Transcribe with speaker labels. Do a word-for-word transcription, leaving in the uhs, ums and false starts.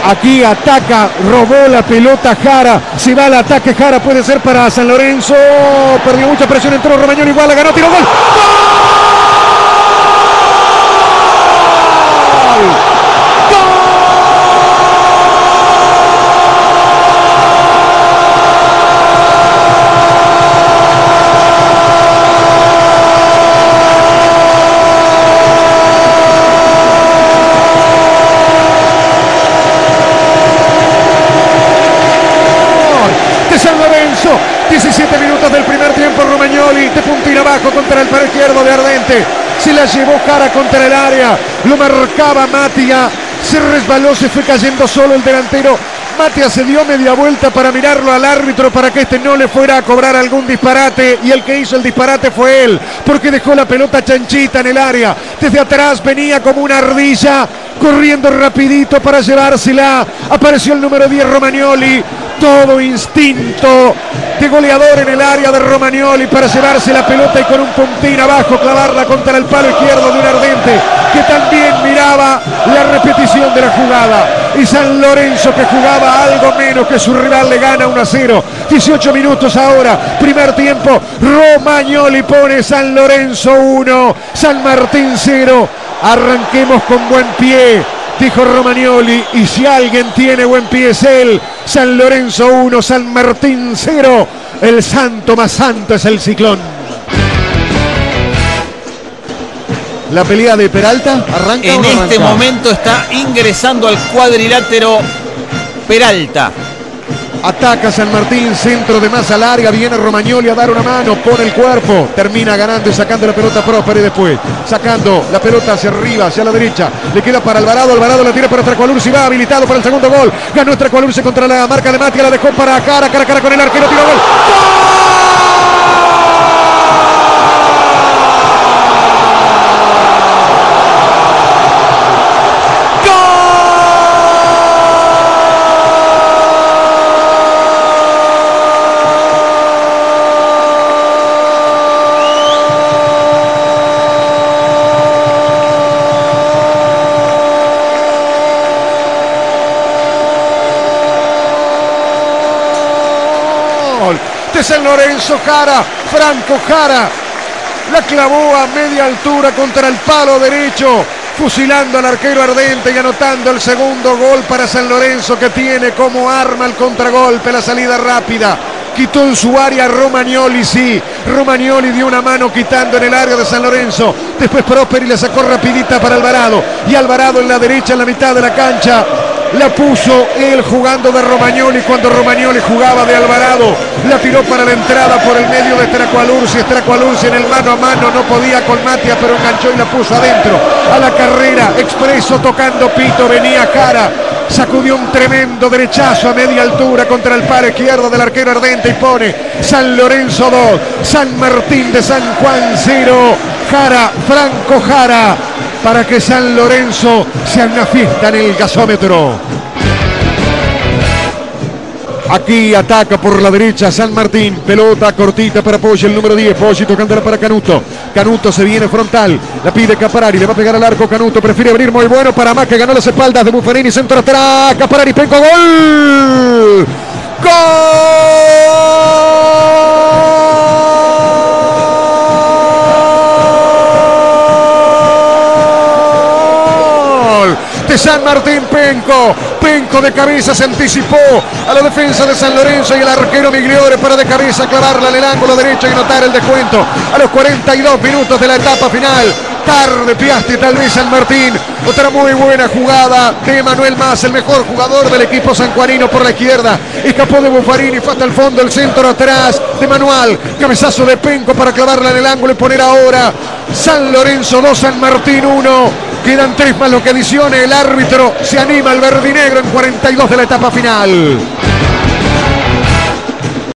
Speaker 1: Aquí ataca, robó la pelota Jara. Si va al ataque Jara puede ser para San Lorenzo. Perdió mucha presión, entró Romagnoli, igual la ganó, tiró gol. ¡Gol! San Lorenzo, diecisiete minutos del primer tiempo. Romagnoli de puntín abajo contra el palo izquierdo de Ardente, se la llevó Jara contra el área, lo marcaba Matia, se resbaló, se fue cayendo solo el delantero. Matia se dio media vuelta para mirarlo al árbitro para que este no le fuera a cobrar algún disparate, y el que hizo el disparate fue él, porque dejó la pelota chanchita en el área. Desde atrás venía como una ardilla, corriendo rapidito para llevársela. Apareció el número diez, Romagnoli. Todo instinto de goleador en el área de Romagnoli para llevarse la pelota y con un puntín abajo clavarla contra el palo izquierdo de un Ardente que también miraba la repetición de la jugada. Y San Lorenzo, que jugaba algo menos que su rival, le gana uno a cero. dieciocho minutos ahora, primer tiempo. Romagnoli pone San Lorenzo uno, San Martín cero. Arranquemos con buen pie, dijo Romagnoli, y si alguien tiene buen pie es él. San Lorenzo uno, San Martín cero. El santo más santo es el Ciclón. La pelea de Peralta arranca.
Speaker 2: En
Speaker 1: o no
Speaker 2: este
Speaker 1: arranca?
Speaker 2: momento está ingresando al cuadrilátero Peralta.
Speaker 1: Ataca San Martín, centro de masa larga, viene Romagnoli a dar una mano, pone el cuerpo, termina ganando y sacando la pelota Próspero, y después sacando la pelota hacia arriba, hacia la derecha, le queda para Alvarado, Alvarado la tira para Tracualursi, va habilitado para el segundo gol, ganó Tracualursi contra la marca de Matia, la dejó para cara, cara, cara con el arquero, tiro gol. ¡Gol! De San Lorenzo, Jara, Franco Jara, la clavó a media altura contra el palo derecho, fusilando al arquero Ardente y anotando el segundo gol para San Lorenzo, que tiene como arma el contragolpe, la salida rápida. Quitó en su área Romagnoli, sí, Romagnoli dio una mano quitando en el área de San Lorenzo, después Próspero y la sacó rapidita para Alvarado, y Alvarado en la derecha, en la mitad de la cancha, la puso él jugando de Romagnoli cuando Romagnoli jugaba de Alvarado, la tiró para la entrada por el medio de Tracualursi, Tracualursi en el mano a mano, no podía con Matia, pero enganchó y la puso adentro, a la carrera, expreso tocando pito, venía Jara, sacudió un tremendo derechazo a media altura contra el palo izquierdo del arquero Ardente y pone San Lorenzo dos, San Martín de San Juan cero. Jara, Franco Jara, para que San Lorenzo sea una fiesta en el gasómetro. Aquí ataca por la derecha San Martín, pelota cortita para Poggi, el número diez, Poggi tocándola para Canuto, Canuto se viene frontal, la pide Caparari, le va a pegar al arco Canuto, prefiere abrir, muy bueno para más, que ganó las espaldas de Buffarini, centro atrás, Caparari, Penco, gol, gol de San Martín. Penco, Penco de cabeza se anticipó a la defensa de San Lorenzo y el arquero Migliore para de cabeza clavarla en el ángulo derecho y anotar el descuento a los cuarenta y dos minutos de la etapa final. Tarde Piasti, tal vez San Martín. Otra muy buena jugada de Manuel Mas, el mejor jugador del equipo sanjuanino por la izquierda. Escapó de Buffarini, fue hasta el fondo, el centro atrás de Manuel. Cabezazo de Penco para clavarla en el ángulo y poner ahora San Lorenzo dos, San Martín uno. Quedan tres más lo que adicione el árbitro. Se anima el verdinegro en cuarenta y dos de la etapa final.